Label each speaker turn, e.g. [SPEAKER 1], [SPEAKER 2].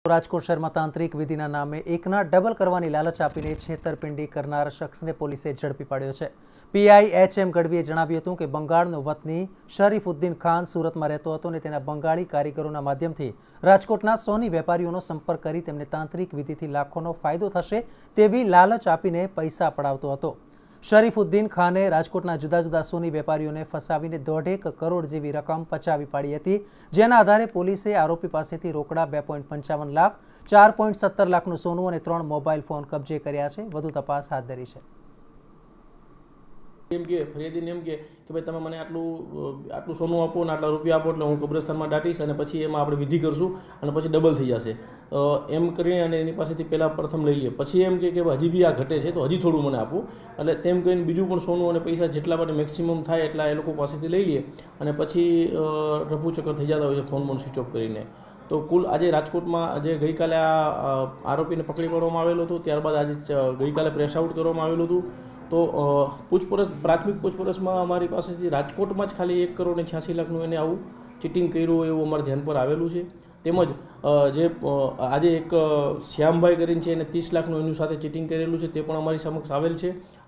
[SPEAKER 1] રાજકોટ શહેરમાં તાંત્રિક વિધિના નામે એકના ડબલ કરવાની લાલચ આપીને છેતરપિંડી કરનાર શખ્સને પોલીસે ઝડપી પાડ્યો છે। પીઆઈ એચ.એમ. ગઢવીએ જણાવ્યું હતું કે બંગાળનો વતની શરીફુદ્દીન ખાન સુરતમાં રહેતો હતો અને તેના બંગાળી કારીગરોના માધ્યમથી રાજકોટના સોની વેપારીઓનો સંપર્ક કરી તેમને તાંત્રિક વિધિથી લાખોનો ફાયદો થશે તેવી લાલચ આપીને પૈસા પડાવતો હતો। શરીફુદ્દીન ખાને રાજકોટના જુદા જુદા સોની વેપારીઓને ફસાવીને 1.5 કરોડ જેવી રકમ પચાવી પાડી હતી, જેના આધારે પોલીસે આરોપી પાસેથી રોકડા 2.55 લાખ, 4.17 લાખનું સોનું અને 3 મોબાઈલ ફોન કબજે કર્યા છે। વધુ તપાસ હાથ ધરી છે।
[SPEAKER 2] એમ કે ફરિયાદીને એમ કે ભાઈ તમે મને આટલું સોનું આપો અને આટલા રૂપિયા આપો એટલે હું કબ્રસ્તાનમાં દાટીશ અને પછી એમાં આપણે વિધિ કરશું અને પછી ડબલ થઈ જશે એમ કરીને અને એની પાસેથી પહેલાં પ્રથમ લઈ લઈએ। પછી એમ કે હજી બી આ ઘટે છે તો હજી થોડું મને આપો એટલે તેમ કહીને બીજું પણ સોનું અને પૈસા જેટલા માટે મેક્સિમમ થાય એટલા એ લોકો પાસેથી લઈ લઈએ અને પછી રફુ ચક્કર થઈ જતા હોય છે ફોન સ્વિચ ઓફ કરીને। તો કુલ આજે રાજકોટમાં આજે ગઈકાલે આ આરોપીને પકડી પાડવામાં આવેલો હતો, ત્યારબાદ આજે ગઈકાલે પ્રેસ આઉટ કરવામાં આવેલું હતું। તો પ્રાથમિક પૂછપરછમાં અમારી પાસેથી રાજકોટમાં જ ખાલી 1 કરોડ 86 લાખનું એને આવું ચીટિંગ કર્યું હોય એવું અમારા ધ્યાન પર આવેલું છે। તેમજ જે આજે એક શ્યામભાઈ કરીને છે એને 30 લાખનું એની સાથે ચીટિંગ કરેલું છે તે પણ અમારી સમક્ષ આવેલ છે।